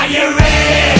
Are you ready?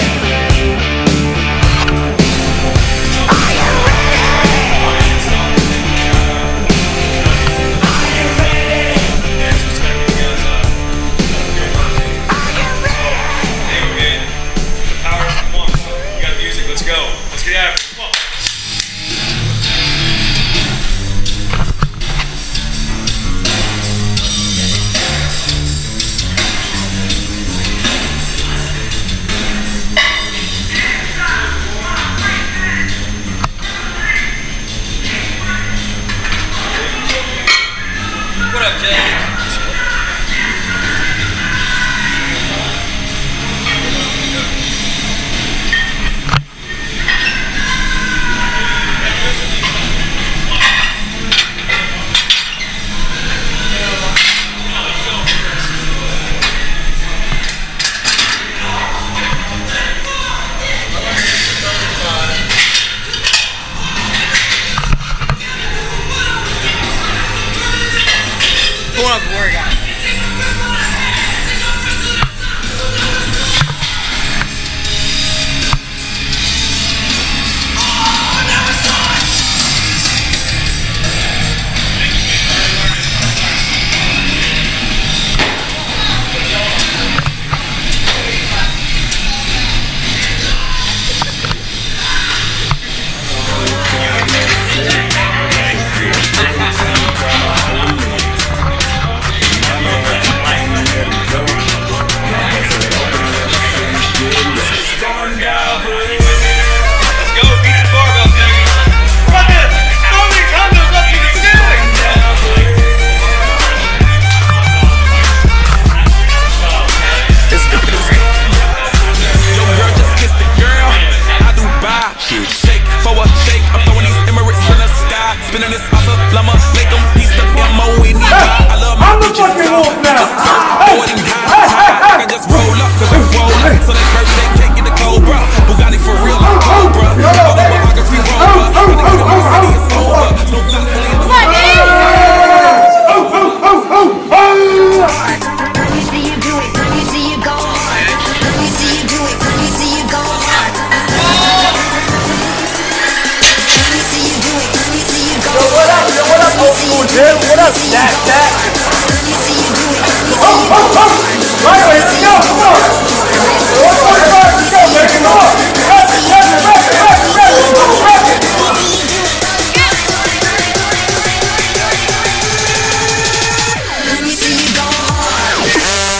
What up, Jake? Going up to work out. Let's go, Beats and Barbells, baby. Run this! Throw these condos up to the ceiling! Yo, girl, just kiss the girl. I do buy shake for a shake. I'm throwing these Emirates in the sky. Spinning this awesome llama, make them piece the M.O.N.E. I love my bitches so I can just roll up, cause I'm rolling. So that birthday cake in the Cobra. Bugatti for real, I'm Cobra. All the biography rover. When they get in my city, it's over. No guns fully in the Let me see you do it. Let me see you go hard. Let me see you do it. Let me see you go hard. Let me see you do it. Let me see you go hard. Yo, what up, old school dude? What up, Stack? Let me see you do it. Let me see you go hard. Right away, let's go, come on! Let's go, man, come on! Let me see you go hard.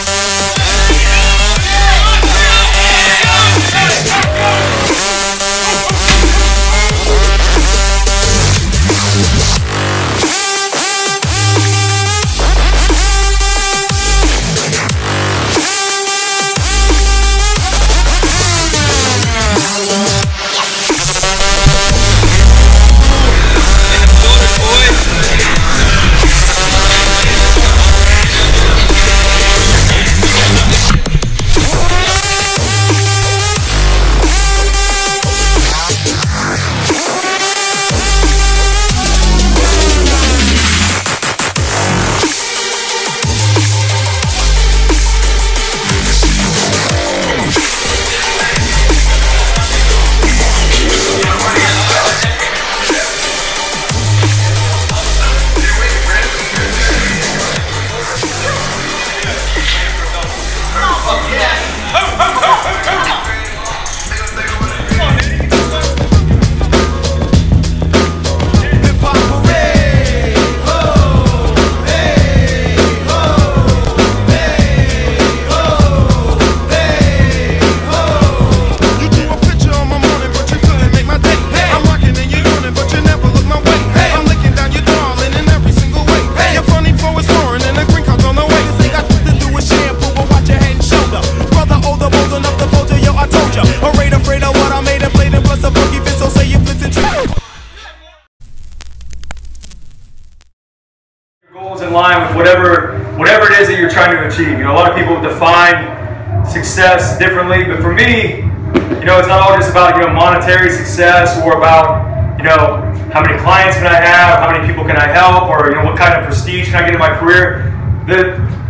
Goals in line with whatever it is that you're trying to achieve. You know, a lot of people define success differently, but for me, you know, it's not all just about, you know, monetary success or about, you know, how many clients can I have, how many people can I help, or, you know, what kind of prestige can I get in my career. The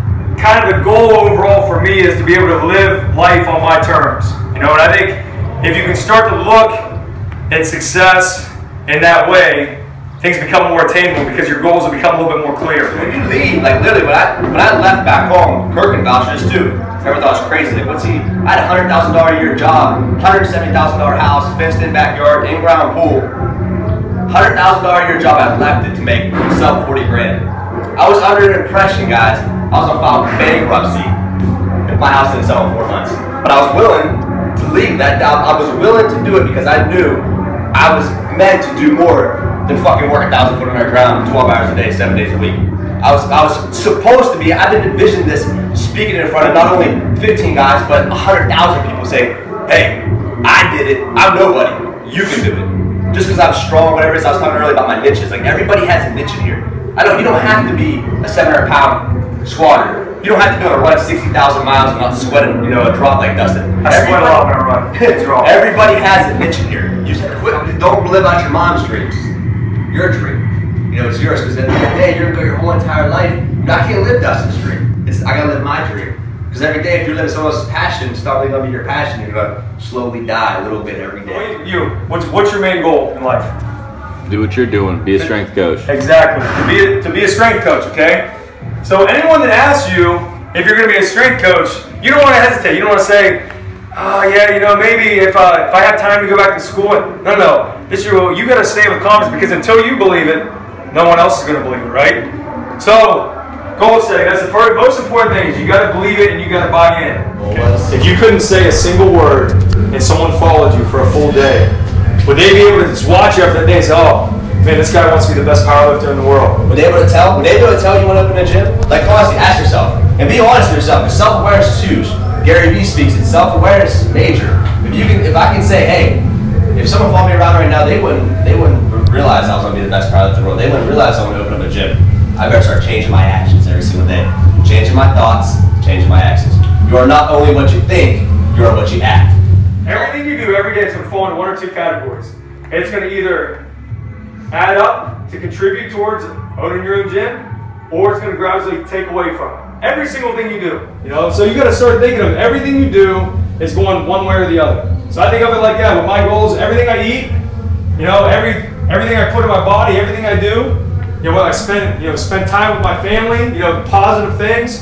kind of the goal overall for me is to be able to live life on my terms. You know, and I think if you can start to look at success in that way, things become more attainable because your goals will become a little bit more clear. When you leave, like literally, when I left back home, Kirk can vouch for this too. Everyone thought it was crazy. Like, what's he? I had a $100,000 a year job, $170,000 house, fenced-in backyard, in-ground pool. $100,000 a year job. I left it to make sub 40 grand. I was under an impression, guys. I was on file for bankruptcy if my house didn't sell in 4 months. But I was willing to leave that job. I was willing to do it because I knew I was meant to do more than fucking work 1,000 foot underground 12 hours a day, 7 days a week. I was supposed to be, I didn't envision this speaking in front of not only 15 guys, but 100,000 people saying, hey, I did it, I'm nobody, you can do it. Just because I'm strong, whatever it is, I was talking earlier about my niches. Like, everybody has a niche in here. I know you don't have to be a 700-pound squatter. You don't have to be able to run 60,000 miles and not sweat, you know, a drop like Dustin. I sweat a lot when I run. Everybody has a niche in here. You just don't live out your mom's dreams. Your dream. You know, it's yours, because at the end of the day, you're going to go your whole entire life. I can't live Dustin's dream. I got to live my dream. Because every day, if you're living someone else's passion, it's not really going to be your passion. You're going to slowly die a little bit every day. What's your main goal in life? Do what you're doing. Be a strength coach. Exactly. To be a strength coach, okay? So anyone that asks you if you're going to be a strength coach, you don't want to hesitate. You don't want to say, oh yeah, you know, maybe if I have time to go back to school. No. You got to stay with confidence, because until you believe it, no one else is going to believe it, right? So, goal setting, that's the most important thing, is you got to believe it and you got to buy in. Okay? If you couldn't say a single word and someone followed you for a full day, would they be able to just watch you after that day and say, oh, man, this guy wants to be the best powerlifter in the world? Would they be able to tell? Would they be able to tell you want to open a gym? Like, honestly, ask yourself. And be honest with yourself, because self-awareness is huge. Gary Vee speaks it. Self-awareness is major. If I can say, hey, if someone followed me around right now, they wouldn't realize I was going to be the best powerlifter in the world. They wouldn't realize I want to open up a gym. I better start changing my actions every single day. Changing my thoughts, changing my actions. You are not only what you think, you are what you act. Everything you do every day is going to fall into one or two categories. It's going to either add up to contribute towards owning your own gym, or it's going to gradually take away from it. Every single thing you do, you know. So you got to start thinking of everything you do is going one way or the other. So I think of it like that. With my goals, everything I eat, you know, everything I put in my body, everything I do, you know, what I spend time with my family, you know, positive things,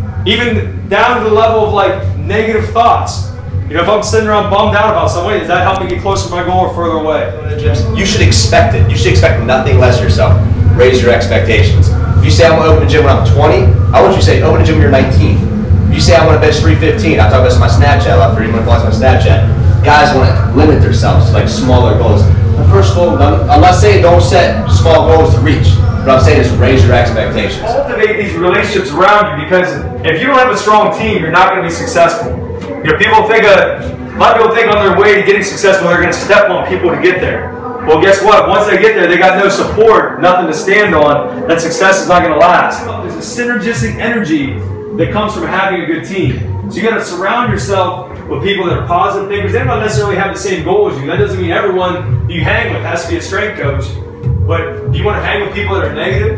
even down to the level of like negative thoughts. You know, if I'm sitting around bummed out about somebody, does that help me get closer to my goal or further away? You should expect it. You should expect nothing less of yourself. Raise your expectations. If you say I want to open a gym when I'm 20, I want you to say open a gym when you're 19. If you say I want to bench 315, I talk about this on my Snapchat. I have 31 followers on my Snapchat. Guys want to limit themselves to like smaller goals. The first goal, I'm not saying don't set small goals to reach. What I'm saying is raise your expectations. Cultivate these relationships around you, because if you don't have a strong team, you're not going to be successful. You know, a lot of people think on their way to getting successful, they're going to step on people to get there. Well, guess what? Once they get there, they got no support, nothing to stand on. That success is not going to last. There's a synergistic energy that comes from having a good team. So you got to surround yourself with people that are positive thinkers. They don't necessarily have the same goal as you. That doesn't mean everyone you hang with has to be a strength coach. But do you want to hang with people that are negative?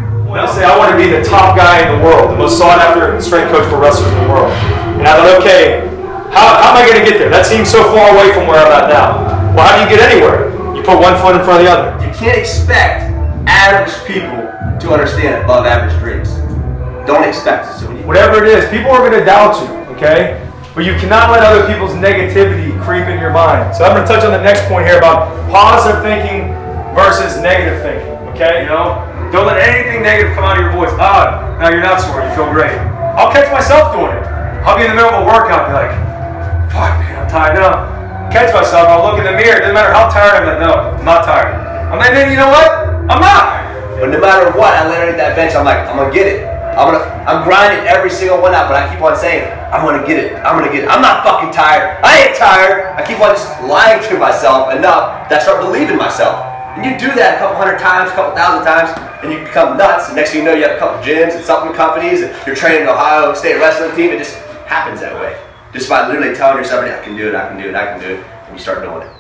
I say I want to be the top guy in the world, the most sought after strength coach for wrestlers in the world. And I thought, okay, how am I going to get there? That seems so far away from where I'm at now. Well, how do you get anywhere? You put one foot in front of the other. You can't expect average people to understand above average dreams. Don't expect it. So whatever it is, people are going to doubt you, okay? But you cannot let other people's negativity creep in your mind. So I'm going to touch on the next point here about positive thinking versus negative thinking, okay? You know, don't let anything negative come out of your voice. Ah, no, you're not sore. You feel great. I'll catch myself doing it. I'll be in the middle of a workout and be like, fuck, man, I'm tired now. Catch myself, I'll look in the mirror, doesn't matter how tired I'm, like, no, I'm not tired. I'm like, you know what? I'm not. But no matter what, I land at that bench, I'm like, I'm gonna get it. I'm grinding every single one out, but I keep on saying, I'm gonna get it, I'm gonna get it. I'm not fucking tired, I ain't tired. I keep on just lying to myself enough that I start believing myself. And you do that a couple hundred times, a couple thousand times, and you become nuts. And next thing you know, you have a couple gyms and supplement companies, and you're training an Ohio State wrestling team. It just happens that way. Just by literally telling yourself, I can do it, I can do it, I can do it, and you start doing it.